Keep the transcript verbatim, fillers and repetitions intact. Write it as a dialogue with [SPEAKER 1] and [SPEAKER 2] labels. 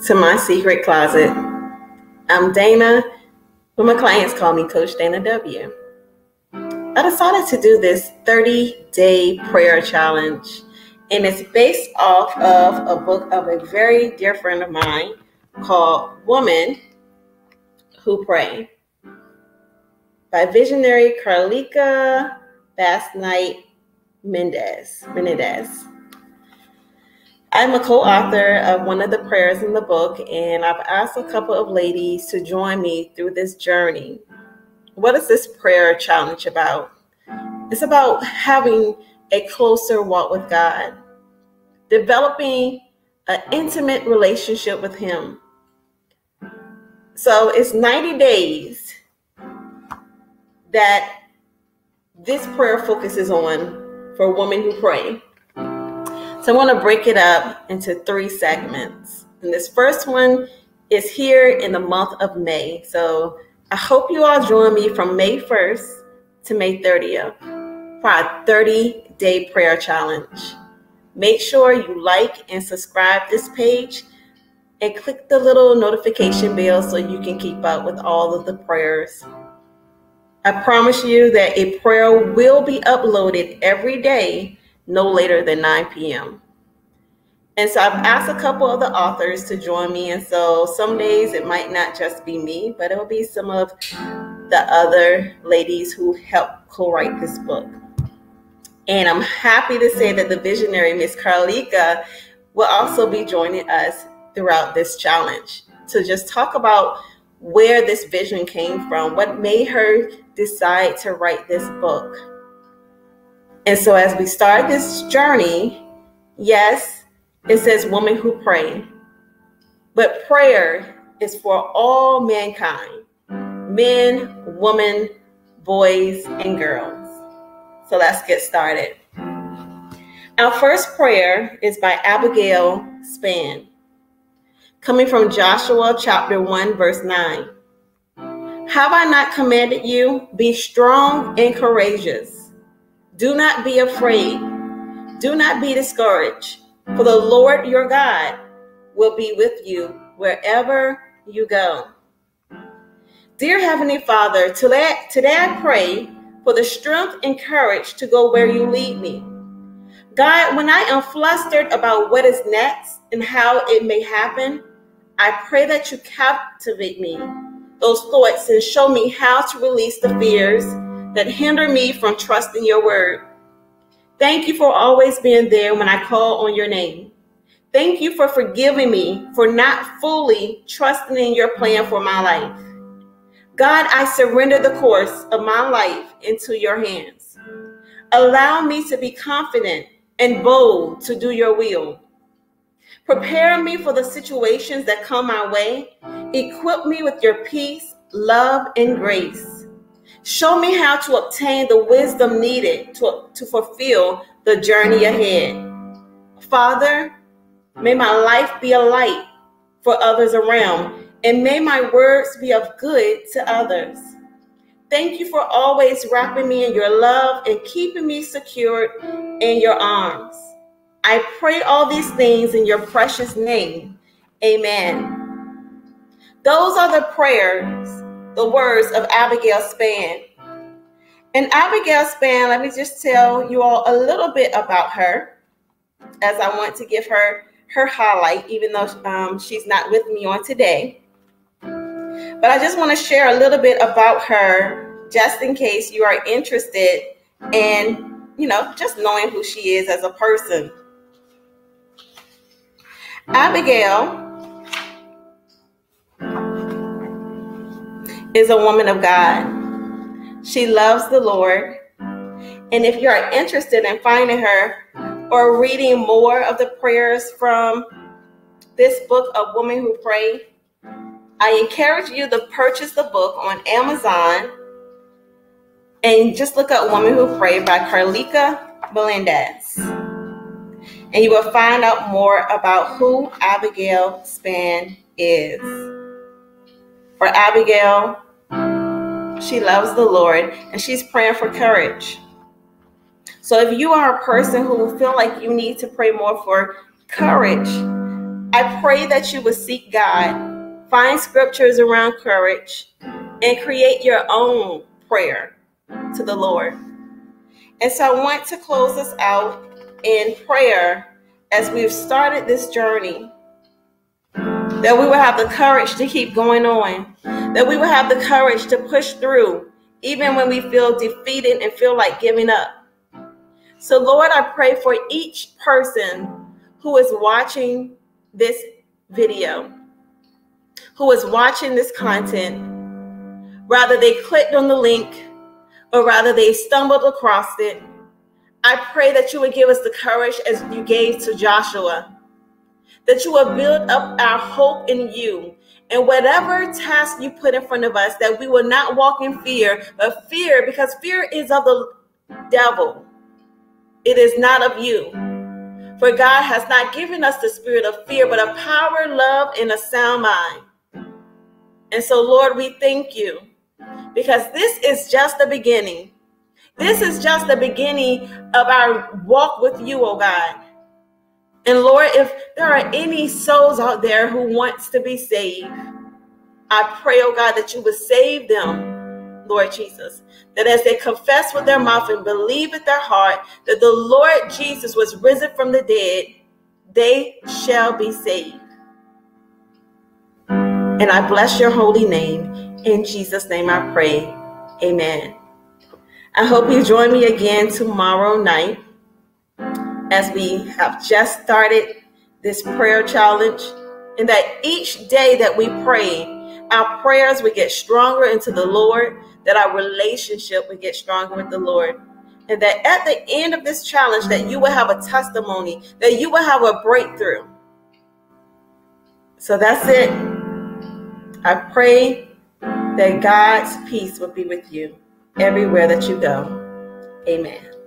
[SPEAKER 1] to my secret closet. I'm Dana, but my clients call me Coach Dana W. I decided to do this thirty-day prayer challenge, and it's based off of a book of a very dear friend of mine called Women Who Pray by visionary Carlika Bass-Knight Mendez. Menendez. I'm a co-author of one of the prayers in the book, and I've asked a couple of ladies to join me through this journey. What is this prayer challenge about? It's about having a closer walk with God, developing an intimate relationship with Him. So it's ninety days that this prayer focuses on for women who pray. So I want to break it up into three segments. And this first one is here in the month of May. So I hope you all join me from May first to May thirtieth for our thirty-day prayer challenge. Make sure you like and subscribe this page and click the little notification bell so you can keep up with all of the prayers. I promise you that a prayer will be uploaded every day, no later than nine p.m. And so I've asked a couple of the authors to join me. And so some days it might not just be me, but it'll be some of the other ladies who helped co-write this book. And I'm happy to say that the visionary Miss Carlika will also be joining us throughout this challenge to just talk about where this vision came from, what made her decide to write this book. And so as we start this journey, yes, it says women who pray, but prayer is for all mankind, men, women, boys, and girls. So let's get started. Our first prayer is by Abigail Spann, coming from Joshua chapter one, verse nine. Have I not commanded you? Be strong and courageous. Do not be afraid. Do not be discouraged, for the Lord your God will be with you wherever you go. Dear Heavenly Father, today, today I pray for the strength and courage to go where you lead me. God, when I am flustered about what is next and how it may happen, I pray that you captivate me, those thoughts, and show me how to release the fears that hinder me from trusting your word. Thank you for always being there when I call on your name. Thank you for forgiving me for not fully trusting in your plan for my life. God, I surrender the course of my life into your hands. Allow me to be confident and bold to do your will. Prepare me for the situations that come my way. Equip me with your peace, love, and grace. Show me how to obtain the wisdom needed to, to fulfill the journey ahead. Father, may my life be a light for others around, and may my words be of good to others. Thank you for always wrapping me in your love and keeping me secured in your arms. I pray all these things in your precious name. Amen. Those are the prayers, the words of Abigail Spann. And Abigail Spann, let me just tell you all a little bit about her, as I want to give her her highlight, even though um, she's not with me on today. But I just want to share a little bit about her, just in case you are interested in, you know, just knowing who she is as a person. Abigail is a woman of God. She loves the Lord. And if you are interested in finding her or reading more of the prayers from this book of Women Who Pray, I encourage you to purchase the book on Amazon and just look up Women Who Pray by Carlika Melendez. And you will find out more about who Abigail Spann is. For Abigail, she loves the Lord and she's praying for courage. So if you are a person who feel like you need to pray more for courage, I pray that you will seek God, find scriptures around courage, and create your own prayer to the Lord. And so I want to close this out in prayer as we've started this journey, that we will have the courage to keep going on, that we will have the courage to push through, even when we feel defeated and feel like giving up. So Lord, I pray for each person who is watching this video, who is watching this content, rather they clicked on the link or rather they stumbled across it. I pray that you would give us the courage as you gave to Joshua, that you will build up our hope in you, and whatever task you put in front of us, that we will not walk in fear, but fear, because fear is of the devil. It is not of you. For God has not given us the spirit of fear, but of power, love, and a sound mind. And so, Lord, we thank you, because this is just the beginning. This is just the beginning of our walk with you, oh God. And Lord, if there are any souls out there who wants to be saved, I pray, oh God, that you would save them, Lord Jesus. That as they confess with their mouth and believe with their heart that the Lord Jesus was risen from the dead, they shall be saved. And I bless your holy name. In Jesus' name I pray. Amen. I hope you join me again tomorrow night as we have just started this prayer challenge, and that each day that we pray, our prayers will get stronger into the Lord, that our relationship will get stronger with the Lord, and that at the end of this challenge that you will have a testimony, that you will have a breakthrough. So that's it. I pray that God's peace will be with you everywhere that you go. Amen.